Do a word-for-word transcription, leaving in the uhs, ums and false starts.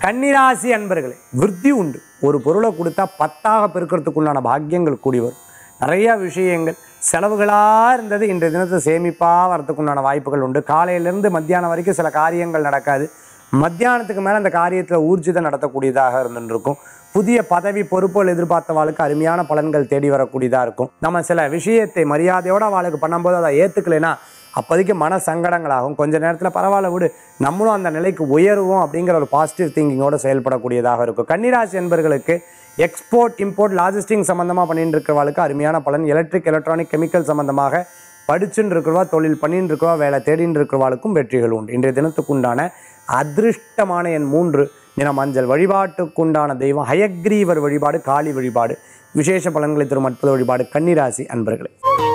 கன்னிராசி அன்பர்களே, விருத்தி உண்டு. ஒரு பொருளை கொடுத்தா பத்தாக பெருக்கிறதுக்குண்டான பாக்கியங்கள் கூடி வரும். நிறையா விஷயங்கள் செலவுகளாக இருந்தது இன்றைய தினத்தை சேமிப்பாக வரத்துக்குண்டான வாய்ப்புகள் உண்டு. காலையிலேருந்து மத்தியானம் வரைக்கும் சில காரியங்கள் நடக்காது. மத்தியானத்துக்கு மேலே அந்த காரியத்தில் ஊர்ஜிதம் நடத்தக்கூடியதாக இருந்துருக்கும். புதிய பதவி பொறுப்புகள் எதிர்பார்த்தவாளுக்கு அருமையான பலன்கள் தேடி வரக்கூடியதாக இருக்கும். நம்ம சில விஷயத்தை மரியாதையோடு அவளுக்கு பண்ணும்போது அதை ஏற்றுக்கலைன்னா அப்போதைக்கு மன சங்கடங்களாகும். கொஞ்ச நேரத்தில் பரவாயில்ல விடு, நம்மளும் அந்த நிலைக்கு உயருவோம் அப்படிங்கிற ஒரு பாசிட்டிவ் திங்கிங்கோடு செயல்படக்கூடியதாக இருக்கும். கன்னிராசி என்பர்களுக்கு எக்ஸ்போர்ட் இம்போர்ட் லாஜிஸ்டிக் சம்மந்தமாக பண்ணிட்டு இருக்கிறவாளுக்கு அருமையான பலன். எலக்ட்ரிக் எலக்ட்ரானிக் கெமிக்கல் சம்மந்தமாக படிச்சுட்டு இருக்கிறவா, தொழில் பண்ணிட்டு இருக்கிறவா, வேலை தேடிட்டு இருக்கிறவாளுக்கும் வெற்றிகள் உண்டு. இன்றைய தினத்துக்குண்டான அதிருஷ்டமான எண் மூன்று, நிற மஞ்சள். வழிபாட்டுக்குண்டான தெய்வம் ஹயக்ரீவர் வழிபாடு, காளி வழிபாடு. விசேஷ பலன்களை தரும் அற்புத வழிபாடு. கன்னிராசி அன்பர்களே.